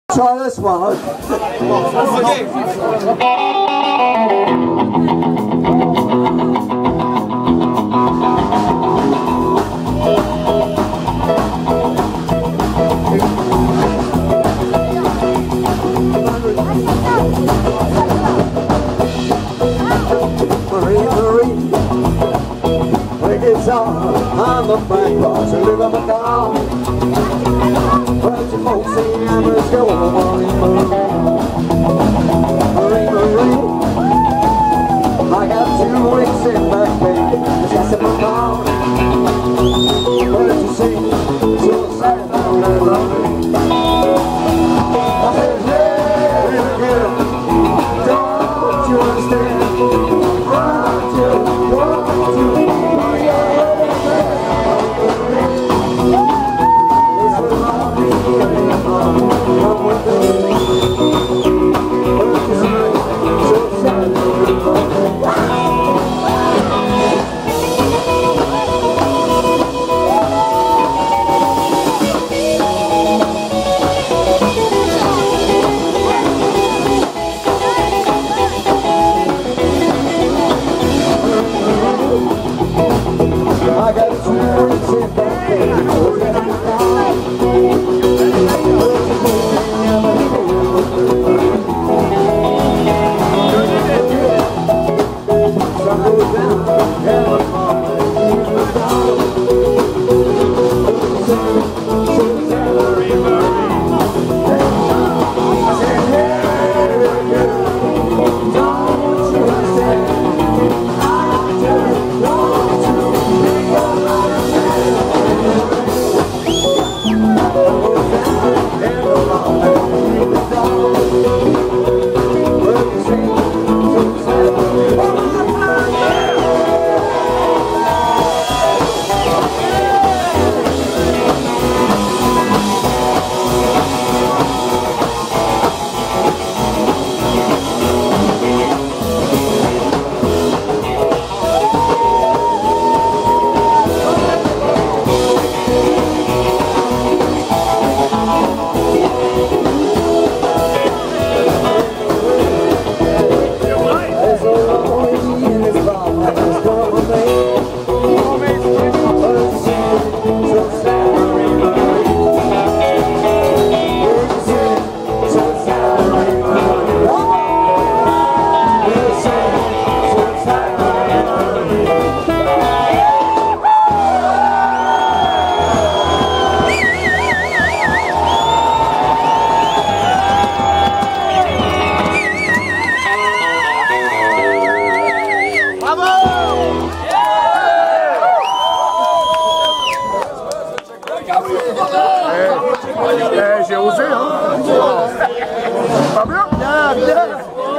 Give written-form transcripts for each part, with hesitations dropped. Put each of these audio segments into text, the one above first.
Try this one. Marie, play guitar on the back porch, live on the car. But your folks say I'm just going Marie, I got 2 weeks in back, baby, just in my car. But you see, so sad now that I love me. I said, hey, girl, don't you understand? I got 2 weeks in back, J'ai osé, hein. Pas bien? Bien, bien.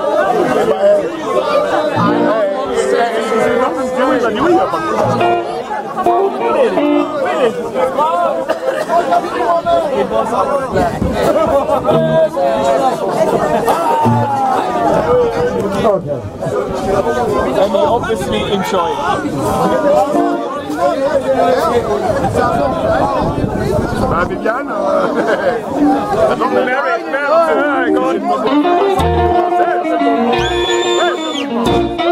Il m'a dit oui, il a pas And you obviously enjoy Bah, Viviane, attends, merde,